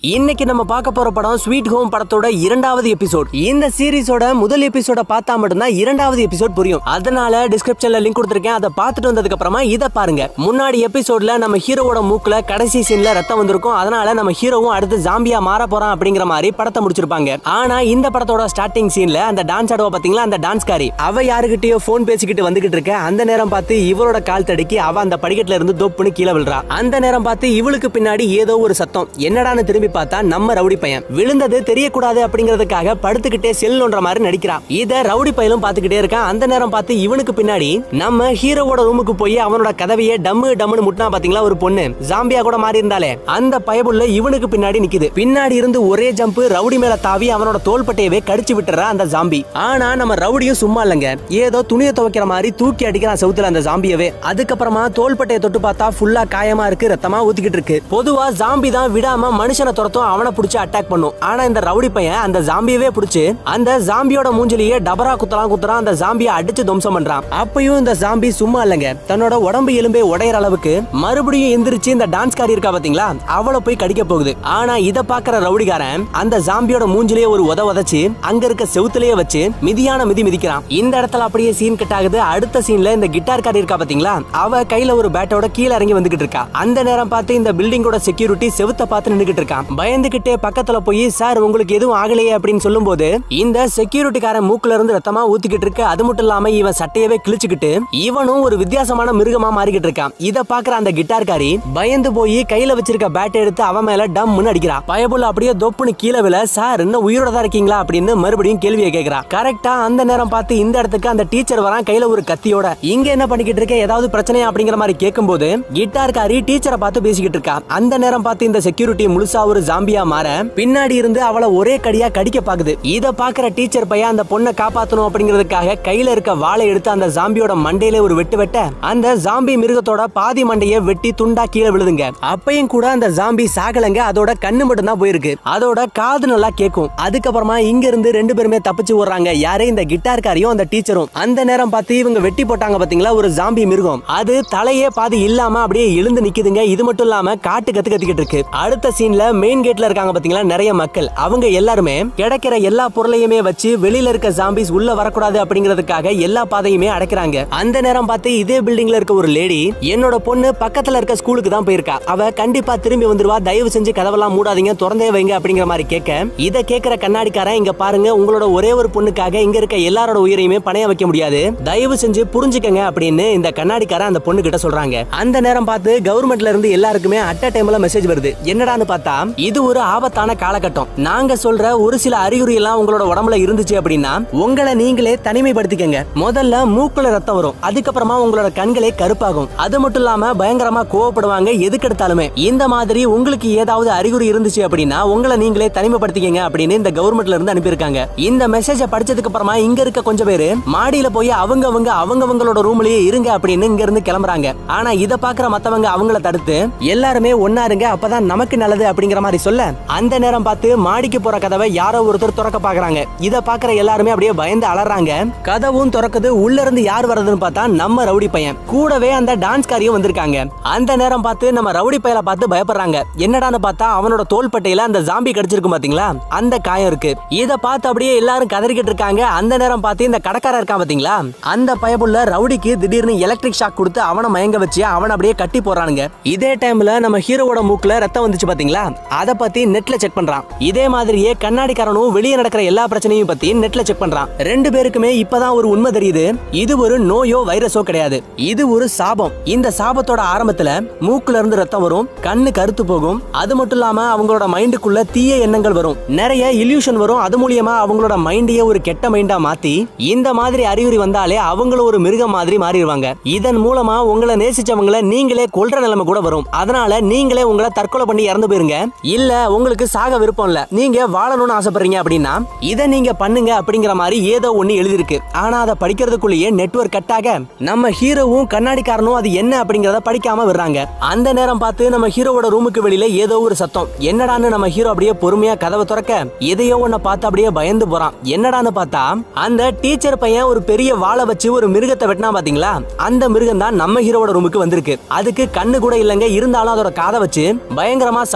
இன்னைக்கு நம்ம பார்க்க போற படம் ஸ்வீட் ஹோம் படத்தோட இரண்டாவது எபிசோட். இந்த சீரிஸோட முதல் எபிசோட பார்த்தா மட்டும்தான் இரண்டாவது எபிசோட் புரியும். அதனால டிஸ்கிரிப்ஷன்ல லிங்க் கொடுத்திருக்கேன். அதை பார்த்துட்டு வந்ததுக்கு அப்புறமா இதை பாருங்க. முன்னாடி எபிசோட்ல நம்ம ஹீரோவோட மூக்குல கடைசி சீன்ல ரத்தம் வந்திருக்கும். அதனால நம்ம ஹீரோவும் அடுத்து ஜாம்பியா மாற போறான் அப்படிங்கிற மாதிரி படத்தை முடிச்சிருப்பாங்க. ஆனா இந்த படத்தோட ஸ்டார்டிங் சீன்ல அந்த டான்ஸ் ஆடுவா பாத்தீங்களா, அந்த டான்ஸ்காரி அவ யாருகிட்டயோ போன் பேசிக்கிட்டு வந்துகிட்டு இருக்க. அந்த நேரம் பார்த்து இவரோட கால் தடுக்கி அவ அந்த படிக்கட்டுல இருந்து தொப்புன்னு கீழே விழுறா. அந்த நேரம் பார்த்து இவளுக்கு பின்னாடி ஏதோ ஒரு சத்தம். என்னடான்னு திரும்பி பார்த்தா நம்ம ரவுடி பையன் விழுந்தது தெரியக்கூடாது அப்படிங்கிறதுக்காக படுத்துக்கிட்டே செல் நோன்ற மாதிரி நடிக்கிறான். இத ரவுடி பையலும் பாத்துக்கிட்டே இருக்கான். அந்த நேரம் பார்த்து இவனுக்கு பின்னாடி நம்ம ஹீரோவோட ரூமுக்கு போய் அவனோட கதவையே டம்மு டம்முன்னு முட்டினா பாத்தீங்களா ஒரு பொண்ணு, ஜாம்பியா கூட மாறி இருந்தாலே அந்த பயபுள்ள இவனுக்கு பின்னாடி நிக்குது. பின்னாடி இருந்து ஒரே ஜம்ப் ரவுடி மேல தாவி அவனோட தோள்பட்டையவே கடிச்சு விட்டுறா அந்த ஜாம்பி. ஆனா நம்ம ரவுடியும் சும்மா இல்லங்க, ஏதோ துணியை துவைக்கிற மாதிரி தூக்கி அடிக்கிறான் செவுத்துல அந்த ஜாம்பியவே. அதுக்கப்புறமா தோள்பட்டையை தொட்டு பார்த்தா ஃபுல்லா காயமா இருக்கு, ரத்தமா ஊத்திக்கிட்டு இருக்கு. பொதுவா ஜாம்பி தான் விடாம மனுஷனை துரத்தும், அவனை புடிச்சு அட்டாக் பண்ணும். ஆனா இந்த ரவுடி பையன் அந்த ஜாம்பியவே புடிச்சு அந்த ஜாம்பியோட மூஞ்சிலேயே டபரா குத்துறான். அந்த ஜாம்பியை அடிச்சு துவம்சம் பண்றான். அப்பயும் இந்த ஜாம்பி சும்மா இல்லங்க, தன்னோட உடம்பு எலும்பே உடையற அளவுக்கு மறுபடியும் எந்திரிச்சு இந்த டான்ஸ்காரி இருக்கா பாத்தீங்களா, அவளை போய் கடிக்க போகுது. ஆனா இத பாக்குற ரவுடிகாரன் அந்த ஜாம்பியோட மூஞ்சிலேயே ஒரு உதச்சி அங்க இருக்க செவுத்திலேயே வச்சு மிதியான மிதிக்கிறான். இந்த இடத்துல அப்படியே சீன் கட் ஆகுது. அடுத்த சீன்ல இந்த கிட்டார் காரி இருக்கா பாத்தீங்களா, அவ கையில ஒரு பேட்டோட கீழ இறங்கி வந்துகிட்டு இருக்கா. அந்த நேரம் பார்த்து இந்த பில்டிங்கோட செக்யூரிட்டி செவுத்த பார்த்து நின்னுகிட்டு இருக்கான். பயந்துகிட்டே பக்கத்துல போய் சார் உங்களுக்கு எதுவும் ஆகலையே அப்படின்னு சொல்லும் போது இந்த செக்யூரிட்டிக்காரன் மூக்குல இருந்து ரத்தமா ஊத்திக்கிட்டு இருக்கு. அது மட்டும் இல்லாம இவன் சட்டையவே கிழிச்சுக்கிட்டு இவனும் ஒரு வித்தியாசமான மிருகமா மாறிக்கிட்டு இருக்கான். இத பாக்குற அந்த கிட்டார்காரி பயந்து போய் கையில வச்சிருக்க பேட்டை எடுத்து அவன் மேல டம்னு அடிக்கிறா. பயபுள்ள அப்படியே தொப்புன்னு கீழே விழ, சார் இன்னும் உயிரோட தான் இருக்கீங்களா அப்படின்னு மறுபடியும் கேள்வியை கேட்கிறா. கரெக்டா அந்த நேரம் பார்த்து இந்த இடத்துக்கு அந்த டீச்சர் வரான் கையில ஒரு கத்தியோட. இங்க என்ன பண்ணிக்கிட்டு இருக்க, ஏதாவது பிரச்சனையா அப்படிங்கிற மாதிரி கேட்கும் போது கிட்டார்காரி டீச்சரை பார்த்து பேசிக்கிட்டு இருக்கா. அந்த நேரம் பார்த்து இந்த செக்யூரிட்டி முழுசா ஒரு ஜாம்பியா மாற பின்னாடி இருந்து அவளை ஒரே கடியா கடிக்க பாக்குது. இத பாக்குற டீச்சர் பையன் அந்த பொண்ணை காப்பாத்தணும் அப்படிங்கிறதுக்காக கையில இருக்க வாளை எடுத்து அந்த ஜாம்பியோட மண்டையில ஒரு வெட்ட அந்த ஜாம்பி மிருகத்தோட பாதி மண்டைய வெட்டி துண்டா கீழே விழுதுங்க. அப்பையும் கூட அந்த ஜாம்பி சாகலங்க, அதோட கண்ணு மட்டும் தான் போயிருக்கு. அதோட காது நல்லா கேட்கும். அதுக்கப்புறமா இங்க இருந்து ரெண்டு பேருமே தப்பிச்சு ஓடுறாங்க. யாரே இந்த கிட்டார்காரியும் அந்த டீச்சரும். அந்த நேரம் பார்த்து இவங்க வெட்டி போட்டாங்க பாத்தீங்களா ஒரு ஜாம்பி மிருகம், அது தலையே பாதி இல்லாம அப்படியே எழுந்து நிக்குதுங்க. இது மட்டும் இல்லாம காட்டு கத்துக்கிட்டு இருக்கு. அடுத்த சீன்ல மெயின் கேட்ல இருக்காங்க பாத்தீங்களா நிறைய மக்கள். அவங்க எல்லாருமே கிடைக்கிற எல்லா பொருளையுமே வச்சு வெளியில இருக்க ஜாம்பிஸ் உள்ள வரக்கூடாது அப்படிங்கிறதுக்காக எல்லா பாதையுமே அடைக்கிறாங்க. அந்த நேரம் பார்த்து இதே பில்டிங்ல இருக்க ஒரு லேடி, என்னோட பொண்ணு பக்கத்துல இருக்க ஸ்கூலுக்கு தான் போயிருக்கா, அவ கண்டிப்பா திரும்பி வந்துருவா, தயவு செஞ்சு கதவெல்லாம் மூடாதீங்க, திறந்தே வைங்க அப்படிங்கிற மாதிரி கேட்க, இத கேட்கிற கண்ணாடிக்காரன் இங்க பாருங்க, உங்களோட ஒரே ஒரு பொண்ணுக்காக இங்க இருக்க எல்லாரோட உயிரையுமே பணைய வைக்க முடியாது, தயவு செஞ்சு புரிஞ்சுக்கங்க அப்படின்னு இந்த கண்ணாடிக்காரன் அந்த பொண்ணு கிட்ட சொல்றாங்க. அந்த நேரம் பார்த்து கவர்மெண்ட்ல இருந்து எல்லாருக்குமே அட் அ டைம்ல மெசேஜ் வருது. என்னடான்னு பார்த்தா இது ஒரு ஆபத்தான காலகட்டம், நாங்க சொல்ற ஒரு சில அறிகுறி எல்லாம் உங்களோட உடம்புல இருந்துச்சு அப்படின்னா உங்களை நீங்களே தனிமைப்படுத்திக்கங்க. முதல்ல மூக்குல ரத்தம் வரும், அதுக்கப்புறமா உங்களோட கண்களே கருப்பாகும், அது மட்டும் இல்லாம பயங்கரமா கோவப்படுவாங்க எதுக்கு எடுத்தாலுமே. இந்த மாதிரி உங்களுக்கு ஏதாவது அறிகுறி இருந்துச்சு அப்படின்னா உங்களை நீங்களே தனிமைப்படுத்திக்கங்க அப்படின்னு இந்த கவர்மெண்ட்ல இருந்து அனுப்பியிருக்காங்க. இந்த மெசேஜ படிச்சதுக்கு அப்புறமா இங்க இருக்க கொஞ்சம் பேரு மாடியில போய் அவங்கவங்களோட ரூம்லயே இருங்க அப்படின்னு இங்க இருந்து கிளம்புறாங்க. ஆனா இத பாக்குற மத்தவங்க அவங்கள தடுத்து எல்லாருமே ஒன்னா இருங்க, அப்பதான் நமக்கு நல்லது அப்படிங்கிற மாதிரி சொல்ல, அந்த நேரம் பார்த்து மாடிக்கு போற கதவை யாரோ ஒருத்தர் திறக்க பாக்குறாங்க. இத பாக்குற எல்லாருமே அப்படியே பயந்து அலறாங்க. கதவும் திறக்குது. உள்ள இருந்து யார் வரதுன்னு பார்த்தா நம்ம ரவுடி பையன், கூடவே அந்த டான்ஸ்காரியும் வந்திருக்காங்க. அந்த நேரம் பார்த்து நம்ம ரவுடி பையல பார்த்து பயப்படுறாங்க. என்னடான்னு பார்த்தா அவனோட தோள்பட்டையில அந்த ஜாம்பி கடிச்சிருக்கும் பாத்தீங்களா, அந்த காயம் இருக்கு. இத பார்த்து அப்படியே எல்லாரும் கதறிக்கிட்டு இருக்காங்க. அந்த நேரம் பார்த்து இந்த கடைக்காரர் இருக்கான் பாத்தீங்களா, அந்த பயபுள்ள ரவுடிக்கு திடீர்னு எலக்ட்ரிக் ஷாக் கொடுத்து அவனை மயங்க வச்சு அவனை அப்படியே கட்டி போறானுங்க. இதே டைம்ல நம்ம ஹீரோவோட மூக்குல ரத்தம் வந்துச்சு பாத்தீங்களா, அத பத்தி நெட்ல செக் பண்றான். இதே மாதிரியே கண்ணாடிக்காரனும் வெளியே நடக்கிற எல்லா பிரச்சனையும் பத்தி நெட்ல செக் பண்றான். ரெண்டு பேருக்குமே இப்பதான் ஒரு உண்மை தெரியுது, இது ஒரு நோயோ வைரஸோ கிடையாது, இது ஒரு சாபம். இந்த சாபத்தோட ஆரம்பத்துல மூக்குல இருந்து ரத்தம் வரும், கண்ணு கருத்து போகும், அது மட்டும் இல்லாம அவங்களோட மைண்டுக்குள்ள தீய எண்ணங்கள் வரும், நிறைய இல்யூஷன் வரும். அது மூலியமா அவங்களோட மைண்டையே ஒரு கெட்ட மைண்டா மாத்தி இந்த மாதிரி அறிகுறி வந்தாலே அவங்களும் ஒரு மிருகம் மாதிரி மாறிடுவாங்க. இதன் மூலமா உங்களை நேசிச்சவங்களை நீங்களே கொல்ற நிலைமை கூட வரும். அதனால நீங்களே உங்களை தற்கொலை பண்ணி இறந்து போயிருங்க. இல்ல உங்களுக்கு சாக விருப்பம் இல்ல, நீங்க வாழணும்னு ஆசைப்படுறீங்க அப்படின்னா இதை நீங்க பண்ணுங்க அப்படிங்கிற மாதிரி ஏதோ ஒண்ணு எழுதிருக்கு. ஆனா அதை படிக்கிறதுக்குள்ளேயே நெட்வொர்க் கட் ஆக நம்ம ஹீரோவும் கண்ணாடிக்காரனும் அது என்ன அப்படிங்கறத படிக்காம விடுறாங்க. அந்த நேரம் பார்த்து நம்ம ஹீரோவோட ரூமுக்கு வெளியில ஏதோ ஒரு சத்தம். என்னடான்னு நம்ம ஹீரோ அப்படியே பொறுமையா கதவை திறக்க எதையோ ஒன்ன பார்த்து அப்படியே பயந்து போறான். என்னடான்னு பார்த்தா அந்த டீச்சர் பையன் ஒரு பெரிய வாளை வச்சு ஒரு மிருகத்தை வெட்டினா பாத்தீங்களா, அந்த மிருகம் தான் நம்ம ஹீரோவோட ரூமுக்கு வந்திருக்கு. அதுக்கு கண்ணு கூட இல்லங்க, இருந்தாலும் அதோட காதை வச்சு பயங்கரமா சவுண்ட கேட்டு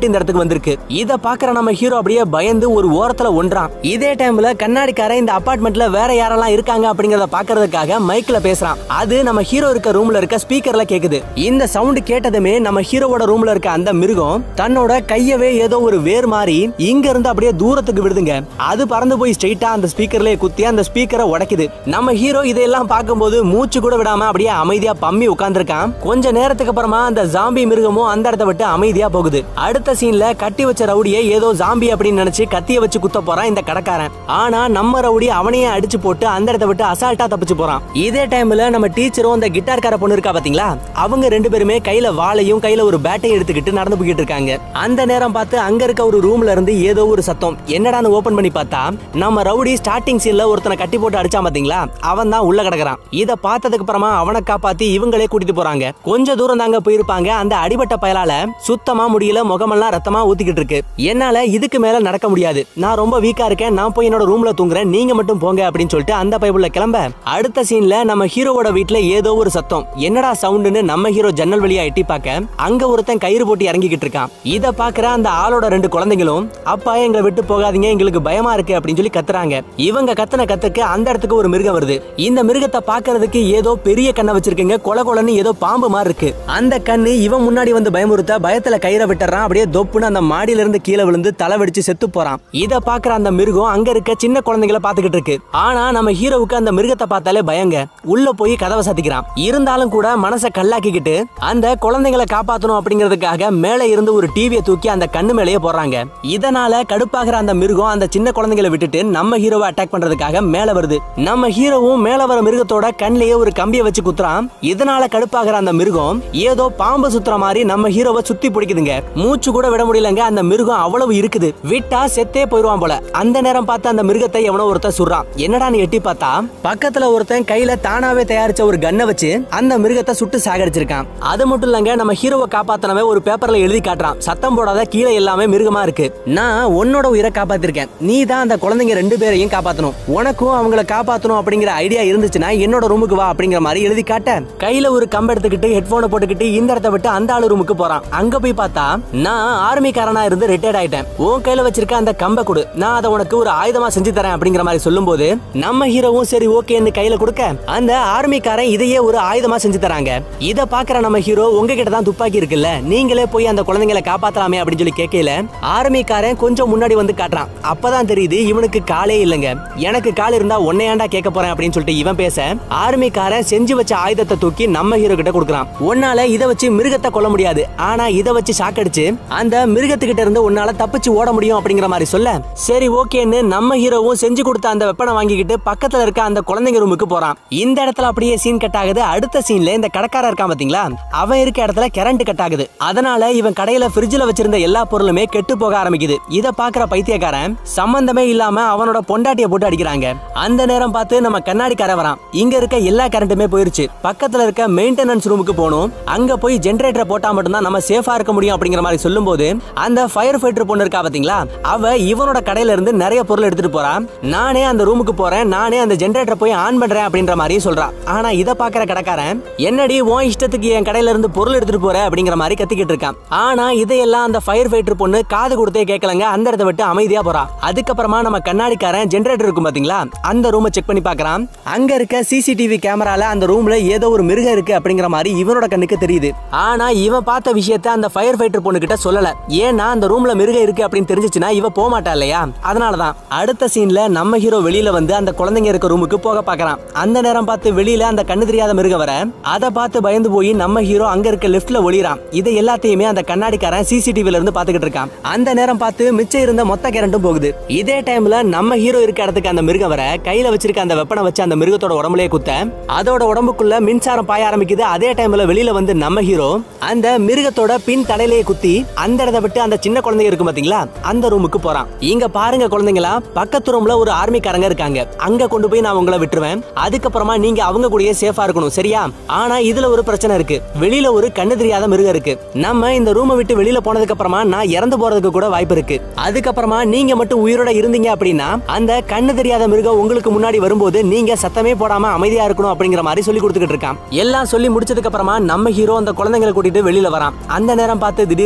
இந்த இடத்துக்கு வந்திருக்கு. இத பாக்குற நம்ம ஹீரோ அப்படியே பயந்து ஒரு ஓரத்துல ஒன்றான். இதே டைம்ல கண்ணாடிக்காரன் இந்த அபார்ட்மெண்ட்ல வேற யாரெல்லாம் இருக்காங்க அப்படிங்கறத பாக்குறதுக்காக மைக்ல பேசுறான். அது நம்ம ஹீரோ இருக்க ரூம்ல இருக்க ஸ்பீக்கர்ல கேக்குது. இந்த சவுண்ட் கேட்டதுமே நம்ம ஹீரோவோட ரூம்ல இருக்க அந்த மிருகம் தன்னோட கையவே ஏதோ ஒரு வேர் மாதிரி இங்க இருந்து அப்படியே தூரத்துக்கு விடுதுங்க. அது பறந்து போய் ஸ்ட்ரைட்டா அந்த ஸ்பீக்கர்லயே குத்தி அந்த ஸ்பீக்கரை உடைக்குது. நம்ம ஹீரோ இதெல்லாம் பார்க்கும்போது மூச்சு கூட விடாம அப்படியே அமைதியா பம்மி உட்கார்ந்திருக்கான். கொஞ்ச நேரத்துக்கு அப்புறமா அந்த ஜாம்பி மிருகமும் அந்த இடத்தை விட்டு அமைதியா போகுது. அடுத்த சீன்ல கட்டி வச்ச ரவுடியை ஏதோ ஜாம்பி அப்படின்னு நினைச்சு கத்திய வச்சு குத்த போறான் இந்த கடைக்காரன். ஆனா நம்ம ரவுடி அவனையே அடிச்சு போட்டு அந்த இடத்தை விட்டு அசால்ட்டா தப்பிச்சு போறான். இதே டைம்ல நம்ம டீச்சரும் அந்த கிட்டார்கார பொண்ணு இருக்கா பாத்தீங்களா, அவங்க ரெண்டு பேருமே கையில வாளையும் கையில ஒரு பேட்டையும் எடுத்துக்கிட்டு நடந்து போயிட்டு இருக்காங்க. அந்த நேரம் பார்த்து அங்க இருக்க ஒரு ரூம்ல இருந்து ஏதோ ஒரு சத்தம். என்னடான்னு ஓபன் பண்ணி பார்த்தா நம்ம ரவுடி ஸ்டார்டிங் சீன்ல ஒருத்தனை கட்டி போட்டு அடிச்சான் பாத்தீங்களா, அவன் தான் உள்ள கிடக்குறான். இத பார்த்ததுக்கு அப்புறமா அவனை காப்பாத்தி இவங்களே கூட்டிட்டு போறாங்க. கொஞ்ச தூரம் தாங்க போயிருப்பாங்க. அந்த அடிபட்ட பயலால சுத்தமா முடியல, முகமெல்லாம் ரத்தமா ஊத்திக்கிட்டு இருக்கு. என்னால இதுக்கு மேல நடக்க முடியாது, நான் ரொம்ப வீக்கா இருக்கேன், நான் போய் என்னோட ரூம்ல தூங்குறேன், நீங்க மட்டும் போங்க அப்படின்னு சொல்லிட்டு அந்த பைப்புல கிளம்ப அடுத்த சீன்ல நம்ம ஹீரோவோட வீட்டுல ஏதோ ஒரு சத்தம். என்னடா சவுண்டுன்னு நம்ம ஹீரோ ஜன்னல் வழியா எட்டி பார்க்க அங்க ஒருத்தன் கயிறு போட்டு இறங்கிக்கிட்டு இருக்கான். இத பாக்குற அந்த ஆளோட ரெண்டு குழந்தைகளும் அப்பா எங்களை விட்டு போகாதீங்க, எங்களுக்கு பயமா இருக்கு அப்படின்னு சொல்லி கத்துறாங்க. இவங்க கத்துன கத்துக்கு அந்த இடத்துக்கு ஒரு மிருகம் வருது. இந்த மிருகத்தை பாக்குறதுக்கு ஏதோ பெரிய கண்ணை வச்சிருக்கீங்க, கொல கொலன்னு ஏதோ பாம்பு மாதிரி இருக்கு. அந்த கண்ணு இவன் முன்னாடி வந்து பயமுறுத்த பயத்துல கயிறை விட்டுறான். அப்படியே தொப்புன்னு அந்த மாடியில இருந்து கீழே விழுந்து தலை வெடிச்சு செத்து போறான். இத பாக்குற அந்த மிருகம் அங்க இருக்க சின்ன குழந்தைகளை பாத்துக்கிட்டு இருக்கு. ஆனா நம்ம ஹீரோவுக்கு அந்த மிருகத்தை பார்த்தாலே பயங்க. உள்ள போய் கதவை சாத்திக்கிறான். இருந்தாலும் கூட மனசை கல்லாக்கிக்கிட்டு அந்த குழந்தைகளை காப்பாத்தணும் அப்படிங்கிறதுக்காக மேல இருந்து ஒரு டிவியை தூக்கி அந்த கண்ணு மேலேயே போடுறாங்க. இதனால கடுப்பாகிற அந்த மிருகம் அந்த சின்ன குழந்தைகளை விட்டுட்டு நம்ம ஹீரோவை அட்டாக் பண்றதுக்காக மேல வருது. நம்ம ஹீரோவும் மேல வர மிருகத்தோட கண்ணிலேயே ஒரு கம்பியை வச்சு குத்துறான். இதனால கடுப்பாகிற அந்த மிருகம் ஏதோ பாம்பு சுத்துற மாதிரி நம்ம ஹீரோவை சுத்தி பிடிக்குதுங்க. மூச்சு கூட விட முடியலங்க. அந்த மிருகம் அவ்வளவு இருக்குது, விட்டா செத்தே போயிருவான் போல. அந்த நேரம் பார்த்து அந்த மிருகத்தை எவனோ ஒருத்தன் சுடுறான். என்னடான்னு எட்டி பார்த்தா பக்கத்துல ஒருத்தன் கையில தானாவே தயாரிச்ச ஒரு கன்னை வச்சு அந்த மிருகத்தை சுட்டு சாகடிச்சிருக்கான். அது மட்டும் இல்லங்க, நம்ம ஹீரோவை காப்பாத்தனவே ஒரு பேப்பர்ல எழுதி காட்டுறான். சத்தம் போடாத, கீழே எல்லாமே மிருகமா இருக்கு, நான் உன்னோட உயிரை காப்பாத்திருக்கேன், நீ தான் அந்த குழந்தைங்க ரெண்டு பேரையும் காப்பாத்தணும், உனக்கும் அவங்கள காப்பாத்தணும் அப்படிங்கிற ஐடியா இருந்துச்சுன்னா என்னோட ரூமுக்கு வா அப்படிங்கிற மாதிரி எழுதி காட்ட கையில ஒரு கம்பு எடுத்துக்கிட்டு ஹெட்போனை போட்டுக்கிட்டு இந்த இடத்தை விட்டு அந்த ஆளு ரூமுக்கு போறான். அங்க போய் பார்த்தா நான் ஆர்மிக்காரனா இருந்து ரிட்டையர்ட் ஆயிட்டேன், உன் கையில வச்சிருக்க அந்த கம்பை கொடு, நான் அதை உனக்கு ஒரு ஆயுதமா செஞ்சு தரேன் அப்படிங்கிற மாதிரி சொல்லும் போது நம்ம ஹீரோவும் சரி ஓகேன்னு கையில கொடுக்க அந்த ஆர்மிக்காரன் இதையே ஒரு ஆயுதமா செஞ்சு தராங்க. இத பாக்குற நம்ம ஹீரோ உங்ககிட்ட தான் துப்பாக்கி இருக்குல்ல, நீங்களே போய் அந்த குழந்தைங்களை காப்பாத்தலாமே அப்படின்னு சொல்லி கேட்கல ஆர்மிக்காரன் கொஞ்சம் முன்னாடி வந்து காட்டுறான். அப்பதான் தெரியுது இவனுக்கு காலே இல்லங்க. எனக்கு கால் இருந்தா உன்னை ஏன்டா கேட்க போறேன் அப்படின்னு சொல்லிட்டு இவன் பேச ஆர்மிக்காரன் செஞ்சு வச்ச ஆயுதத்தை தூக்கி நம்ம ஹீரோ கிட்ட கொடுக்குறான். உன்னால இத வச்சு மிருகத்தை கொல்ல முடியாது, ஆனா இத வச்சு சாக்கடிச்சு அந்த மிருகத்துக்கிட்ட இருந்து உன்னால தப்பிச்சு ஓட முடியும் அப்படிங்கிற மாதிரி சொல்ல சரி ஓகேன்னு நம்ம ஹீரோவும் செஞ்சு கொடுத்த அந்த வெப்பனை வாங்கிக்கிட்டு பக்கத்துல இருக்க அந்த குழந்தைங்க ரூமுக்கு போறான். இந்த இடத்துல அப்படியே சீன் கட் ஆகுது. அடுத்த சீன்ல இந்த கடைக்காரர் இருக்கான் பாத்தீங்களா, அவன் இருக்க இடத்துல கரண்ட் கட் ஆகுது. அதனால இவன் கடையில ஃப்ரிட்ஜ்ல வச்சிருந்த எல்லா பொருளுமே கெட்டு போக ஆரம்பிக்குது. இத பாக்குற பைத்தியக்காரன் சம்பந்தமே இல்லாம அவனோட பொண்டாட்டியை போட்டு அடிக்கிறாங்க. அந்த நேரம் பார்த்து நம்ம கண்ணாடிக்காரன் வரான். இங்க இருக்க எல்லா கரண்ட்டுமே போயிருச்சு, பக்கத்துல இருக்க மெயின்டெனன்ஸ் ரூமுக்கு போகணும், அங்க போய் ஜெனரேட்டரை போட்டா மட்டும்தான் நம்ம சேஃபா இருக்க முடியும் அப்படிங்கிற மாதிரி சொல்லும் போது அந்த ஃபயர் ஃபைட்டர் பொண்ணு இருக்கா பாத்தீங்களா, அவ இவனோட கடையில இருந்து நிறைய பொருள் எடுத்துட்டு போறா. நானே அந்த ரூமுக்கு போறேன், நானே அந்த ஜெனரேட்டரை போய் ஆன் பண்றேன் அப்படின்ற மாதிரி சொல்றா. ஆனா இத பாக்குற கடைக்காரன் என்னடி உன் இஷ்டத்துக்கு என் கடையில இருந்து பொருள் எடுத்துட்டு போற அப்படிங்கிற மாதிரி கத்திக்கிட்டு இருக்கான். ஆனா இதையெல்லாம் அந்த ஃபயர் ஃபைட்டர் பொண்ணு காது கொடுத்தே கேட்கலங்க. அந்த இடத்தை விட்டு அமைதியா போறா. அதுக்கப்புறமா நம்ம கண்ணாடிக்காரன் ஜெனரேட்டர் இருக்கும் பாத்தீங்களா, அந்த ரூமை செக் பண்ணி பாக்குறான். அங்க இருக்க சிசிடிவி கேமரால அந்த ரூம்ல ஏதோ ஒரு மிருகம் இருக்கு அப்படிங்கிற மாதிரி இவனோட கண்ணுக்கு தெரியுது. ஆனா இவன் பார்த்த விஷயத்தை அந்த ஃபயர் ஃபைட்டர் பொண்ணு கிட்ட சொல்லல. ஏன்னா அந்த ரூம்ல மிருகம் இருக்கு அப்படின்னு தெரிஞ்சிச்சுன்னா இவ போக மாட்டா இல்லையா, அதனாலதான். அடுத்த சீன்ல நம்ம ஹீரோ வெளியில வந்து அந்த குழந்தைங்க இருக்க ரூமுக்கு போக பாக்குறான். அந்த நேரம் பார்த்து வெளியில அந்த கண்ணு தெரியாத மிருகம் வர அதை பார்த்து பயந்து போய் நம்ம ஹீரோ அங்க இருக்க லிப்ட்ல ஒளிறான். இதை எல்லாத்தையுமே அந்த கண்ணாடிக்காரன் சிசிடிவில இருந்து பாத்துக்கிட்டு இருக்கான். அந்த நேரம் பார்த்து மிச்சம் இருந்த மொத்த கரண்டும் போகுது. இதே டைம்ல நம்ம ஹீரோ இருக்க இடத்துக்கு அந்த மிருகம் வர கையில வச்சிருக்க அந்த வெப்பனை வச்சு அந்த மிருகத்தோட உடம்புலயே குத்த அதோட உடம்புக்குள்ள மின்சாரம் பாய ஆரம்பிக்குது. அதே டைம்ல வெளியில வந்து நம்ம ஹீரோ அந்த மிருகத்தோட பின் தலையிலேயே குத்தி அந்த இடத்தை விட்டு அந்த சின்ன குழந்தைங்க இருக்கும் பாத்தீங்களா, அந்த ரூமுக்கு போறான். இங்க பாருங்க குழந்தைங்களா, பக்கத்து ரூம்ல ஒரு ஆர்மிக்காரங்க இருக்காங்க, அங்க கொண்டு போய் நான் உங்களை விட்டுருவேன், அதுக்கப்புறமா நீங்க அவங்க கூடயே சேஃபா இருக்கணும் சரியா. ஆனா இதுல ஒரு பிரச்சனை இருக்கு, வெளியில ஒரு கண்ணு தெரியாத மிருகம் இருக்கு, நம்ம இந்த ரூமை விட்டு வெளியில போனதுக்கு அப்புறமா நான் இறந்து போறதுக்கு கூட வாய்ப்பு இருக்கு, அதுக்கப்புறமா நீங்க மட்டும் உயிரோட இருந்தீங்க அப்படின்னா அந்த கண்ணு தெரியாத மிருகம் உங்களுக்கு முன்னாடி வரும்போது நீங்க சத்தமே போடாம அமைதியா இருக்கணும் அப்படிங்கிற மாதிரி சொல்லி கொடுத்துக்கிட்டு இருக்கான். எல்லாம் சொல்லி முடிச்சதுக்கு அப்புறமா நம்ம ஹீரோ அந்த குழந்தைங்களை கூட்டிட்டு வெளியில வரான். அந்த நேரம் பார்த்து திடீர்னு நம்ம ஹீரோ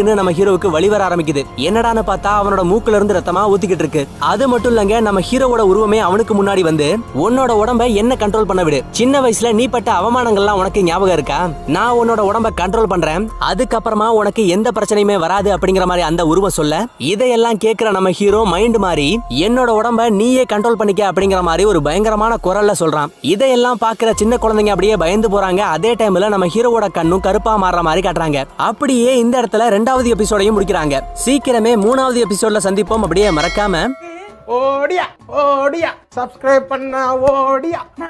ஹீரோவுக்கு வழி வர ஆரம்பிக்குது. என்னடான்னு பார்த்தா அவனோட மூக்குல இருந்து ரத்தமா ஊத்திக்கிட்டு இருக்கு. அது மட்டும் இல்லங்க, நம்ம ஹீரோவோட உருவமே அவனுக்கு முன்னாடி வந்து உன்னோட உடம்ப என்ன கண்ட்ரோல் பண்ண விடு. சின்ன வயசுல நீ பட்ட அவமானங்கள்லாம் உனக்கு ஞாபகம் இருக்கா? நான் உன்னோட உடம்ப கண்ட்ரோல் பண்றேன், அதுக்கப்புறமா உனக்கு எந்த பிரச்சனையுமே வராது அப்படிங்கிற மாதிரி அந்த உருவம் சொல்ல, இதையெல்லாம் கேட்கிற நம்ம ஹீரோ மைண்ட் மாறி என்னோட உடம்ப நீயே கண்ட்ரோல் பண்ணிக்க அப்படிங்கிற மாதிரி ஒரு பயங்கரமான குரல்ல சொல்றான். இதையெல்லாம் பாக்குற சின்ன குழந்தைங்க அப்படியே பயந்து போறாங்க. அதே டைம்ல நம்ம ஹீரோவோட கண்ணும் கருப்பா மாறுற மாதிரி காட்டுறாங்க. அப்படியே இந்த இடத்துல 2வது எபிசோடையும் முடிக்கிறாங்க. சீக்கிரமே 3வது எபிசோட்ல சந்திப்போம். அப்படியே மறக்காம ஓடியா சப்ஸ்கிரைப் பண்ண ஓடியா.